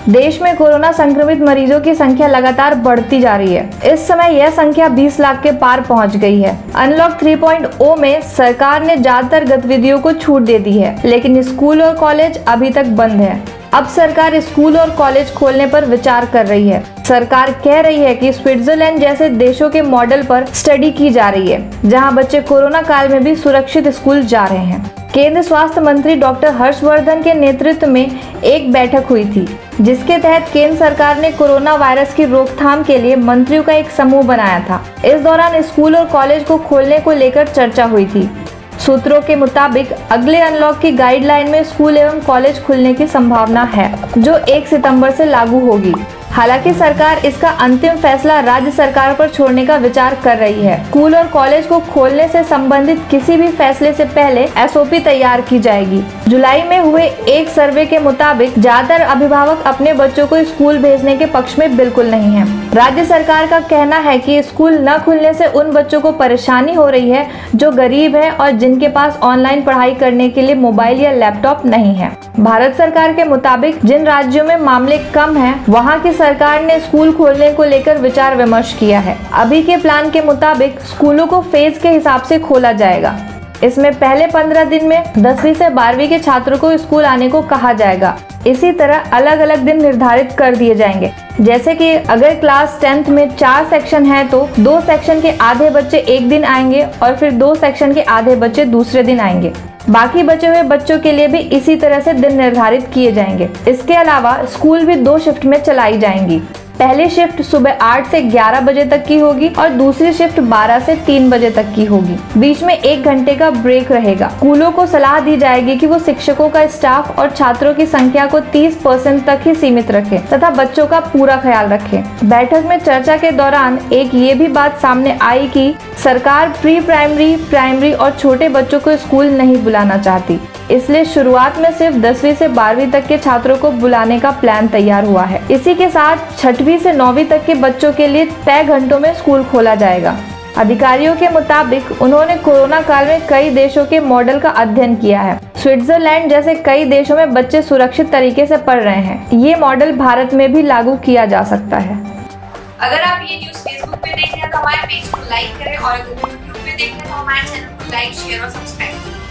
देश में कोरोना संक्रमित मरीजों की संख्या लगातार बढ़ती जा रही है। इस समय यह संख्या 20 लाख के पार पहुंच गई है। अनलॉक 3.0 में सरकार ने ज्यादातर गतिविधियों को छूट दे दी है, लेकिन स्कूल और कॉलेज अभी तक बंद है। अब सरकार स्कूल और कॉलेज खोलने पर विचार कर रही है। सरकार कह रही है कि स्विट्जरलैंड जैसे देशों के मॉडल पर स्टडी की जा रही है, जहां बच्चे कोरोना काल में भी सुरक्षित स्कूल जा रहे हैं। केंद्रीय स्वास्थ्य मंत्री डॉक्टर हर्षवर्धन के नेतृत्व में एक बैठक हुई थी, जिसके तहत केंद्र सरकार ने कोरोना वायरस की रोकथाम के लिए मंत्रियों का एक समूह बनाया था। इस दौरान स्कूल और कॉलेज को खोलने को लेकर चर्चा हुई थी। सूत्रों के मुताबिक अगले अनलॉक की गाइडलाइन में स्कूल एवं कॉलेज खुलने की संभावना है, जो 1 सितंबर से लागू होगी। हालांकि सरकार इसका अंतिम फैसला राज्य सरकार पर छोड़ने का विचार कर रही है। स्कूल और कॉलेज को खोलने से संबंधित किसी भी फैसले से पहले एसओपी तैयार की जाएगी। जुलाई में हुए एक सर्वे के मुताबिक ज्यादातर अभिभावक अपने बच्चों को स्कूल भेजने के पक्ष में बिल्कुल नहीं है। राज्य सरकार का कहना है कि स्कूल न खुलने से उन बच्चों को परेशानी हो रही है जो गरीब है और जिनके पास ऑनलाइन पढ़ाई करने के लिए मोबाइल या लैपटॉप नहीं है। भारत सरकार के मुताबिक जिन राज्यों में मामले कम हैं, वहां की सरकार ने स्कूल खोलने को लेकर विचार विमर्श किया है। अभी के प्लान के मुताबिक स्कूलों को फेज के हिसाब से खोला जाएगा। इसमें पहले 15 दिन में 10वीं से 12वीं के छात्रों को स्कूल आने को कहा जाएगा। इसी तरह अलग अलग दिन निर्धारित कर दिए जाएंगे। जैसे कि अगर क्लास 10th में 4 सेक्शन हैं, तो 2 सेक्शन के आधे बच्चे एक दिन आएंगे और फिर 2 सेक्शन के आधे बच्चे दूसरे दिन आएंगे। बाकी बचे हुए बच्चों के लिए भी इसी तरह से दिन निर्धारित किए जाएंगे। इसके अलावा स्कूल भी 2 शिफ्ट में चलाई जाएंगी। पहली शिफ्ट सुबह 8 से 11 बजे तक की होगी और दूसरी शिफ्ट 12 से 3 बजे तक की होगी। बीच में 1 घंटे का ब्रेक रहेगा। स्कूलों को सलाह दी जाएगी कि वो शिक्षकों का स्टाफ और छात्रों की संख्या को 30% तक ही सीमित रखें तथा बच्चों का पूरा ख्याल रखें। बैठक में चर्चा के दौरान एक ये भी बात सामने आई कि सरकार प्री प्राइमरी, प्राइमरी और छोटे बच्चों को स्कूल नहीं बुलाना चाहती, इसलिए शुरुआत में सिर्फ 10वीं से 12वीं तक के छात्रों को बुलाने का प्लान तैयार हुआ है। इसी के साथ 6वीं से 9वीं तक के बच्चों के लिए तय घंटों में स्कूल खोला जाएगा। अधिकारियों के मुताबिक उन्होंने कोरोना काल में कई देशों के मॉडल का अध्ययन किया है। स्विट्जरलैंड जैसे कई देशों में बच्चे सुरक्षित तरीके से पढ़ रहे हैं। ये मॉडल भारत में भी लागू किया जा सकता है। अगर आप ये न्यूज़ फेसबुक पे देख रहे हैं तो हमारे पेज को लाइक करें और अगर यूट्यूब पे देख रहे हैं तो हमारे चैनल को लाइक, शेयर और सब्सक्राइब करें।